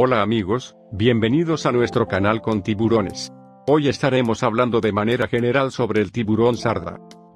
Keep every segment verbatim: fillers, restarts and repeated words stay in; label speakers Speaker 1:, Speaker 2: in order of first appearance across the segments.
Speaker 1: Hola amigos, bienvenidos a nuestro canal con tiburones. Hoy estaremos hablando de manera general sobre el tiburón sarda.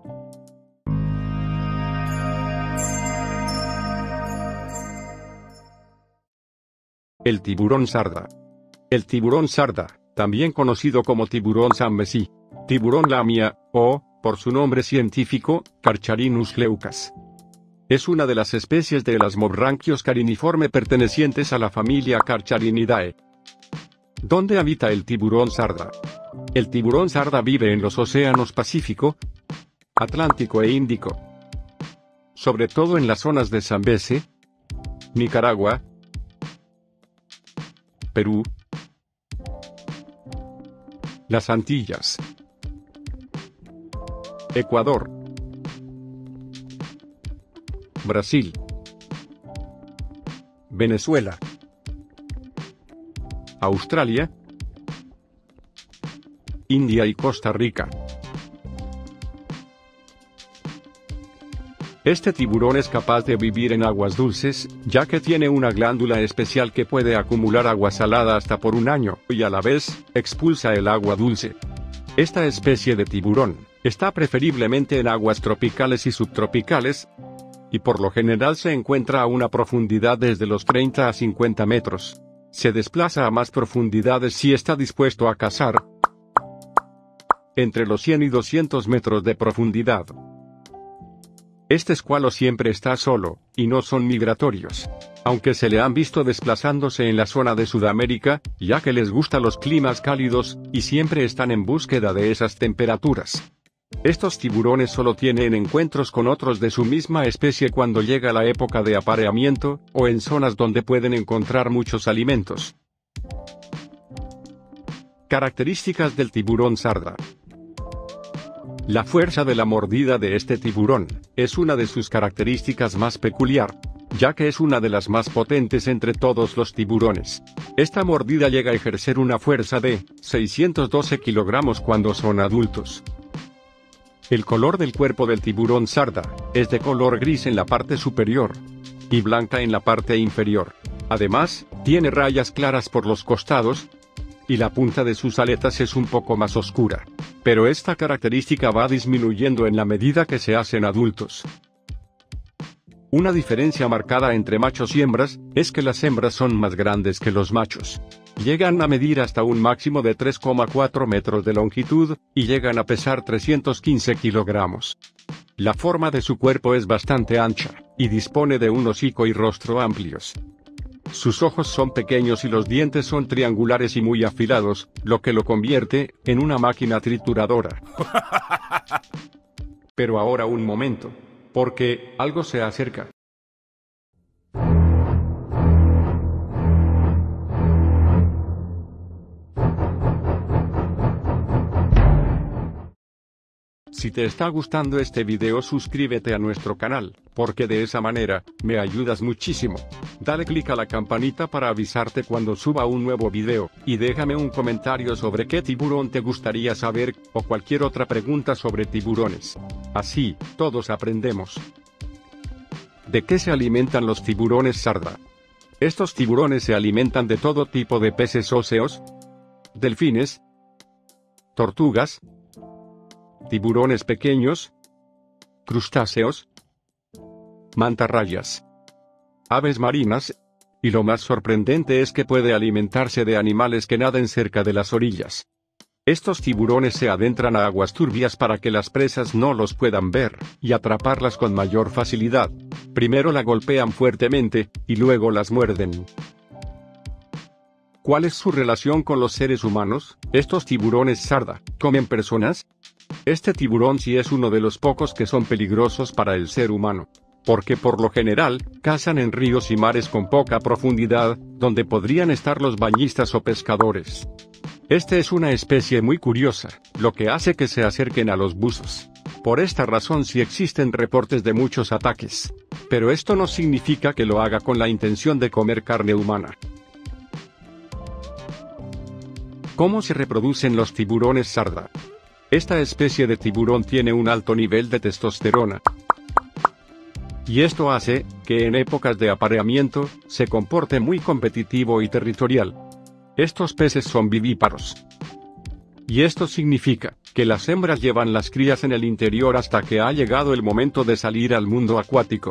Speaker 1: El tiburón sarda. El tiburón sarda, también conocido como tiburón zambezi, tiburón lamia, o, por su nombre científico, Carcharinus leucas. Es una de las especies de elasmobranquios cariniforme pertenecientes a la familia Carcharinidae. ¿Dónde habita el tiburón sarda? El tiburón sarda vive en los océanos Pacífico, Atlántico e Índico. Sobre todo en las zonas de Zambeze, Nicaragua, Perú, las Antillas, Ecuador, Brasil, Venezuela, Australia, India y Costa Rica. Este tiburón es capaz de vivir en aguas dulces, ya que tiene una glándula especial que puede acumular agua salada hasta por un año, y a la vez, expulsa el agua dulce. Esta especie de tiburón está preferiblemente en aguas tropicales y subtropicales, y por lo general se encuentra a una profundidad desde los treinta a cincuenta metros. Se desplaza a más profundidades si está dispuesto a cazar, entre los cien y doscientos metros de profundidad. Este escualo siempre está solo, y no son migratorios, aunque se le han visto desplazándose en la zona de Sudamérica, ya que les gustan los climas cálidos, y siempre están en búsqueda de esas temperaturas. Estos tiburones solo tienen encuentros con otros de su misma especie cuando llega la época de apareamiento, o en zonas donde pueden encontrar muchos alimentos. Características del tiburón sarda. La fuerza de la mordida de este tiburón es una de sus características más peculiar, ya que es una de las más potentes entre todos los tiburones. Esta mordida llega a ejercer una fuerza de seiscientos doce kilogramos cuando son adultos. El color del cuerpo del tiburón sarda es de color gris en la parte superior y blanca en la parte inferior. Además, tiene rayas claras por los costados, y la punta de sus aletas es un poco más oscura. Pero esta característica va disminuyendo en la medida que se hacen adultos. Una diferencia marcada entre machos y hembras es que las hembras son más grandes que los machos. Llegan a medir hasta un máximo de tres coma cuatro metros de longitud, y llegan a pesar trescientos quince kilogramos. La forma de su cuerpo es bastante ancha, y dispone de un hocico y rostro amplios. Sus ojos son pequeños y los dientes son triangulares y muy afilados, lo que lo convierte en una máquina trituradora. Pero ahora un momento, porque algo se acerca. Si te está gustando este video, suscríbete a nuestro canal, porque de esa manera, me ayudas muchísimo. Dale click a la campanita para avisarte cuando suba un nuevo video, y déjame un comentario sobre qué tiburón te gustaría saber, o cualquier otra pregunta sobre tiburones. Así, todos aprendemos. ¿De qué se alimentan los tiburones sarda? Estos tiburones se alimentan de todo tipo de peces óseos, delfines, tortugas, tiburones pequeños, crustáceos, mantarrayas, aves marinas, y lo más sorprendente es que puede alimentarse de animales que naden cerca de las orillas. Estos tiburones se adentran a aguas turbias para que las presas no los puedan ver, y atraparlas con mayor facilidad. Primero la golpean fuertemente, y luego las muerden. ¿Cuál es su relación con los seres humanos? ¿Estos tiburones sarda comen personas? Este tiburón sí es uno de los pocos que son peligrosos para el ser humano, porque por lo general, cazan en ríos y mares con poca profundidad, donde podrían estar los bañistas o pescadores. Este es una especie muy curiosa, lo que hace que se acerquen a los buzos. Por esta razón sí existen reportes de muchos ataques. Pero esto no significa que lo haga con la intención de comer carne humana. ¿Cómo se reproducen los tiburones sarda? Esta especie de tiburón tiene un alto nivel de testosterona, Y esto hace que en épocas de apareamiento se comporte muy competitivo y territorial. Estos peces son vivíparos. Y esto significa que las hembras llevan las crías en el interior hasta que ha llegado el momento de salir al mundo acuático.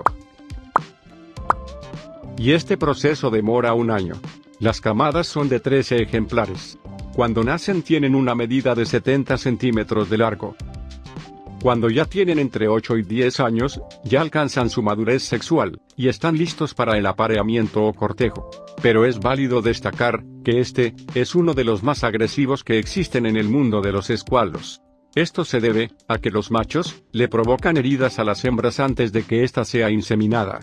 Speaker 1: Y este proceso demora un año. Las camadas son de trece ejemplares. Cuando nacen tienen una medida de setenta centímetros de largo. Cuando ya tienen entre ocho y diez años, ya alcanzan su madurez sexual, y están listos para el apareamiento o cortejo. Pero es válido destacar que este es uno de los más agresivos que existen en el mundo de los escualos. Esto se debe a que los machos le provocan heridas a las hembras antes de que ésta sea inseminada.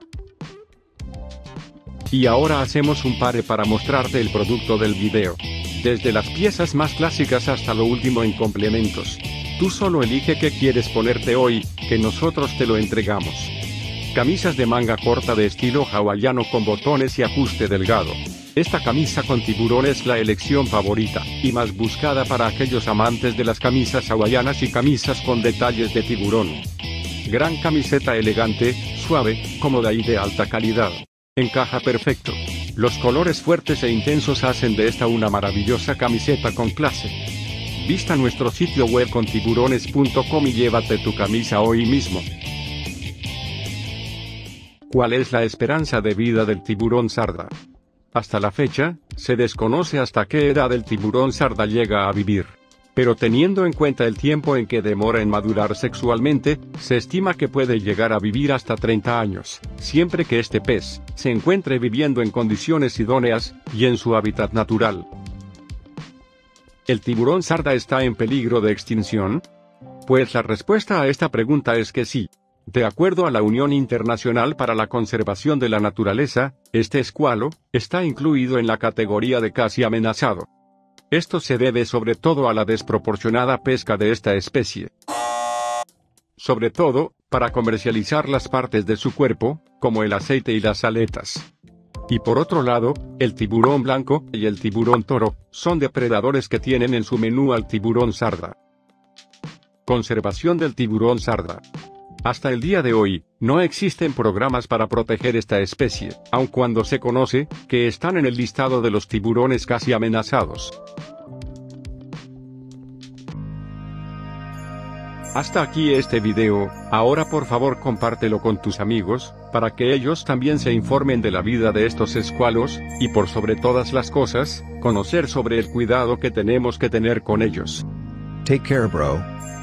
Speaker 1: Y ahora hacemos un pare para mostrarte el producto del video. Desde las piezas más clásicas hasta lo último en complementos. Tú solo elige qué quieres ponerte hoy, que nosotros te lo entregamos. Camisas de manga corta de estilo hawaiano con botones y ajuste delgado. Esta camisa con tiburón es la elección favorita, y más buscada para aquellos amantes de las camisas hawaianas y camisas con detalles de tiburón. Gran camiseta elegante, suave, cómoda y de alta calidad. Encaja perfecto. Los colores fuertes e intensos hacen de esta una maravillosa camiseta con clase. Visita nuestro sitio web contiburones punto com y llévate tu camisa hoy mismo. ¿Cuál es la esperanza de vida del tiburón sarda? Hasta la fecha, se desconoce hasta qué edad el tiburón sarda llega a vivir. Pero teniendo en cuenta el tiempo en que demora en madurar sexualmente, se estima que puede llegar a vivir hasta treinta años, siempre que este pez se encuentre viviendo en condiciones idóneas y en su hábitat natural. ¿El tiburón sarda está en peligro de extinción? Pues la respuesta a esta pregunta es que sí. De acuerdo a la Unión Internacional para la Conservación de la Naturaleza, este escualo está incluido en la categoría de casi amenazado. Esto se debe sobre todo a la desproporcionada pesca de esta especie. Sobre todo, para comercializar las partes de su cuerpo, como el aceite y las aletas. Y por otro lado, el tiburón blanco y el tiburón toro son depredadores que tienen en su menú al tiburón sarda. Conservación del tiburón sarda. Hasta el día de hoy, no existen programas para proteger esta especie, aun cuando se conoce que están en el listado de los tiburones casi amenazados. Hasta aquí este video, ahora por favor compártelo con tus amigos, para que ellos también se informen de la vida de estos escualos, y por sobre todas las cosas, conocer sobre el cuidado que tenemos que tener con ellos.
Speaker 2: Take care, bro.